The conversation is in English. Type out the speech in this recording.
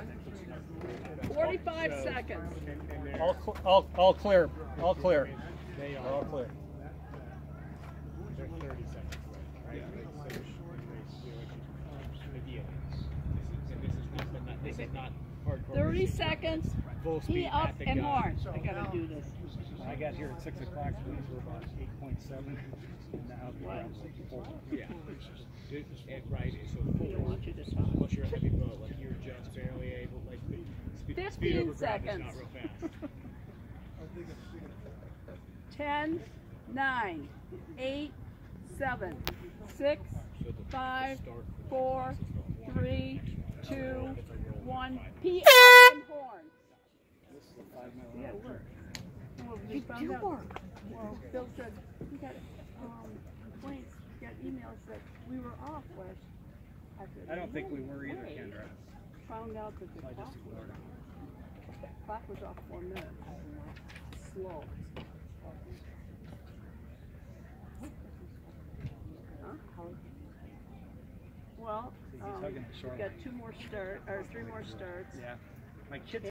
45 seconds. All clear. All clear. They are All clear. They're 30 seconds away, right? This is not hardcore. 30 seconds. Full speed Tee up at the and gun. horn. I gotta do this. I got here at 6 o'clock, so these were about 8.7. Now we're around 4. Yeah. Right, so I 4. want you to stop. Unless you're a heavy boat, like you're just barely able, like speed 15 over ground is seconds. not real fast. 10, 9, 8, 7, 6, 5, 4, 3, 2, 1. Tee up and horn. Yeah, it worked. Well, we found out. Well, Bill said he got complaints, he got emails that we were off last. I don't think we were either, Kendra. Found out that the clock was off 4 minutes. Slow. Huh? Well, we've got 2 more starts, or 3 more starts. Yeah. My kids